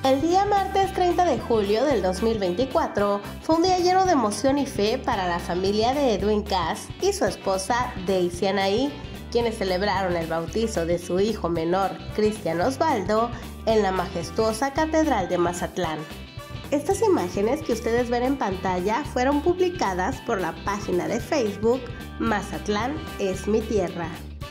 El día martes 30 de julio del 2024 fue un día lleno de emoción y fe para la familia de Edwin Cass y su esposa Daisy Anaí, quienes celebraron el bautizo de su hijo menor, Cristian Osvaldo, en la majestuosa Catedral de Mazatlán. Estas imágenes que ustedes ven en pantalla fueron publicadas por la página de Facebook Mazatlán es mi tierra.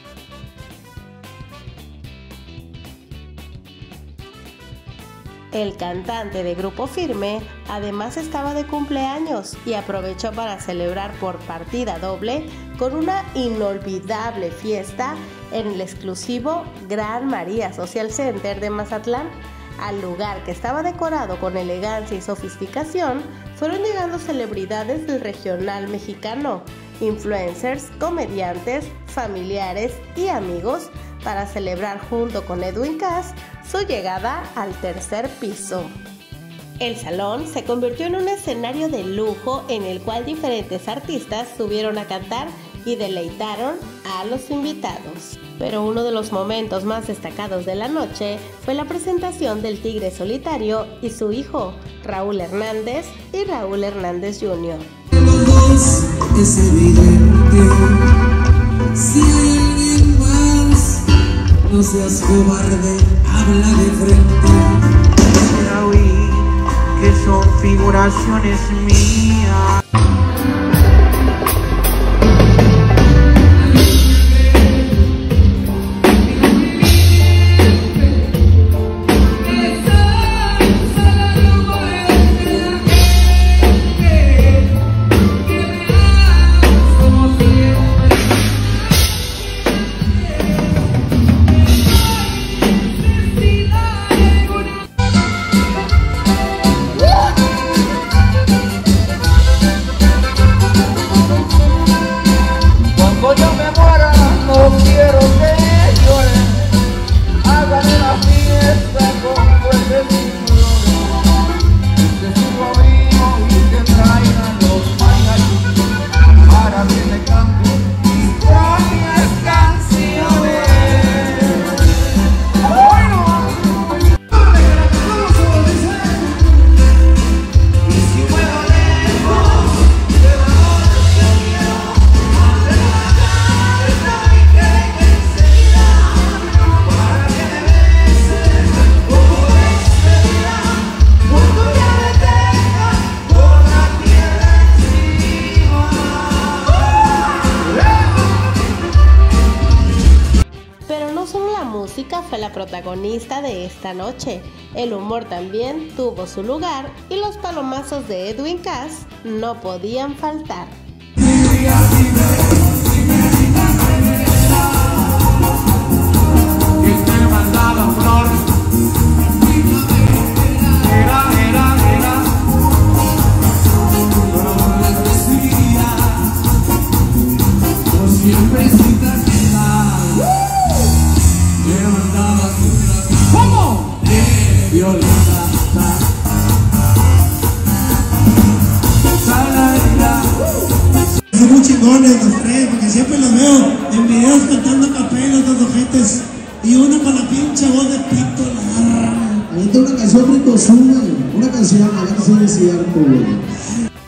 El cantante de Grupo Firme además estaba de cumpleaños y aprovechó para celebrar por partida doble con una inolvidable fiesta en el exclusivo Gran María Social Center de Mazatlán. Al lugar, que estaba decorado con elegancia y sofisticación, fueron llegando celebridades del regional mexicano, influencers, comediantes, familiares y amigos para celebrar junto con Edwin Cass su llegada al tercer piso. El salón se convirtió en un escenario de lujo en el cual diferentes artistas subieron a cantar y deleitaron a los invitados. Pero uno de los momentos más destacados de la noche fue la presentación del Tigre Solitario y su hijo, Raúl Hernández y Raúl Hernández Jr. Los dos es evidente, si hay alguien más, no seas cobarde, habla de frente. Ya oí que son figuraciones mías. Fue la protagonista de esta noche. El humor también tuvo su lugar y los palomazos de Edwin Cass no podían faltar. Son muy chingones los tres, porque siempre los veo en videos cantando a capela, los ojetes, y uno con la pinche voz de pito larga. Ahorita una canción rico sube, una canción, a ver si es cierto, güey.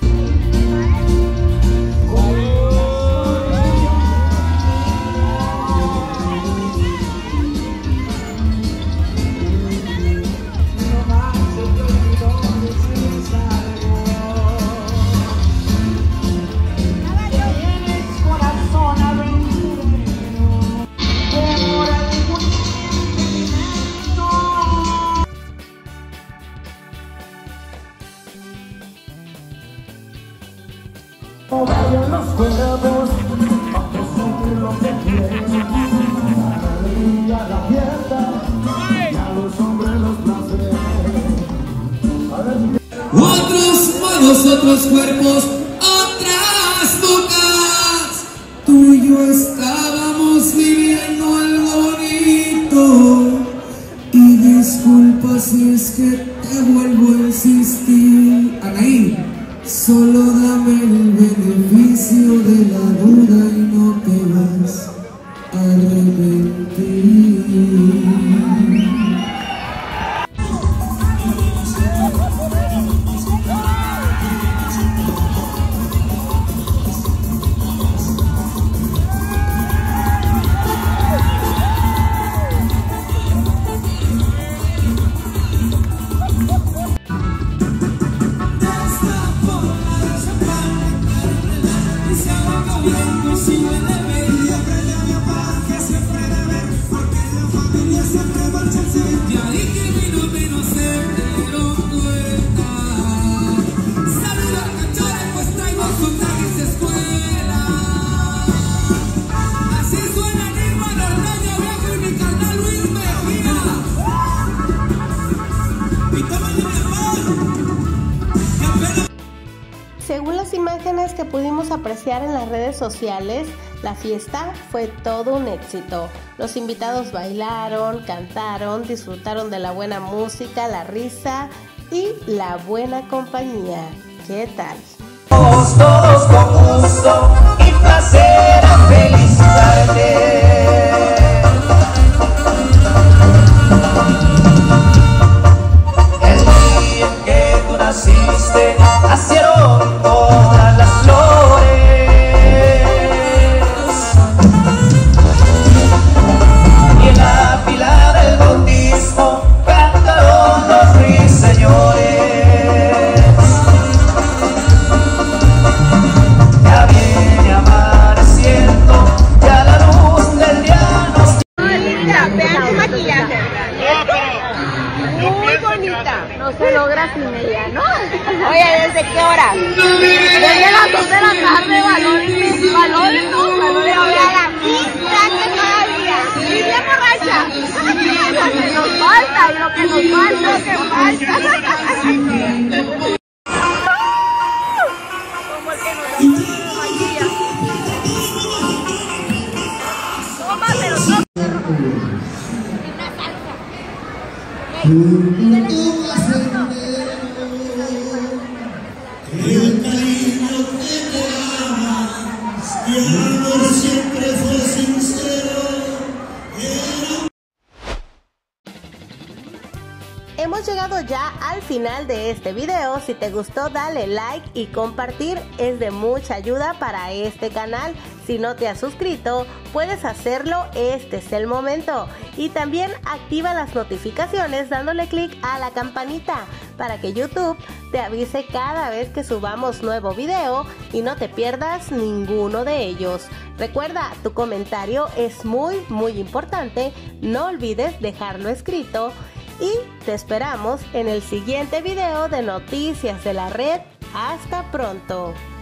Los cuervos, aunque son lo que quieren, la alegría, la fiesta, y a los hombres los placeres. Otros manos, otros cuerpos, otras bocas. Tú y yo estábamos viviendo algo bonito. Y disculpa si es que te vuelvo a insistir. Anaí, solo dame el beneficio de la duda y no te vas a arrepentir. Ya dije menos se dieron cuenta. Saludos cachores, pues traigo su trajes de escuela. Así suena Nirma, Norteño Viejo y mi carnal Luis Mejía. Y tómale mi hermano. Según las imágenes que pudimos apreciar en las redes sociales, la fiesta fue todo un éxito. Los invitados bailaron, cantaron, disfrutaron de la buena música, la risa y la buena compañía. ¿Qué tal? Todos con gusto y placer a felicitarte. El día en que tú naciste, nacieron todas las flores. Y en la fila del bautismo cantaron los ruiseñores. Ya viene amaneciendo, ya la luz del día nos... Vean su maquillaje. Muy bonita. No se logra sin ella, ¿no? Oye, ¿desde qué hora? Desde las 2 de la tarde, valores, ¿no? Valores a la pista que todavía. Y bien borracha. Lo que nos falta, y lo que nos falta, lo que falta. Como el que nos maquilla. Tómatelo, El cariño que te amas y el amor siempre fue sincero. Hemos llegado ya al final de este video. Si te gustó, dale like y compartir, es de mucha ayuda para este canal. Si no te has suscrito, puedes hacerlo, este es el momento. Y también activa las notificaciones dándole clic a la campanita para que YouTube te avise cada vez que subamos nuevo video y no te pierdas ninguno de ellos. Recuerda, tu comentario es muy importante, no olvides dejarlo escrito. Y te esperamos en el siguiente video de Noticias de la Red. Hasta pronto.